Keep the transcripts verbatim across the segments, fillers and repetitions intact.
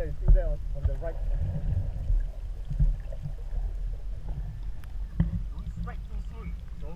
is still there on, on the right. Don't strike too soon. So.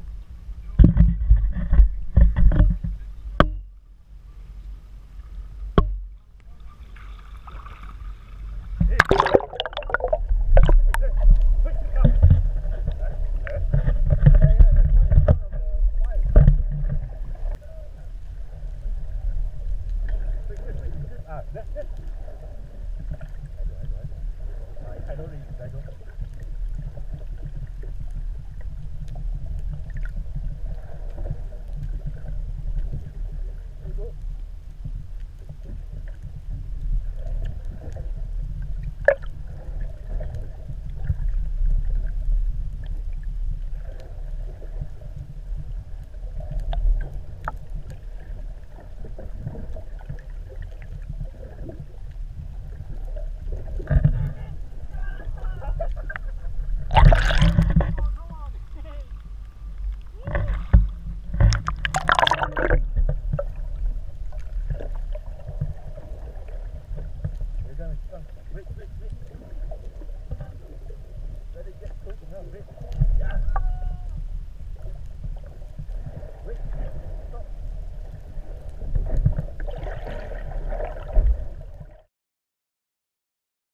Ah, that, that. I don't, I don't, I don't. I, I don't really, I don't.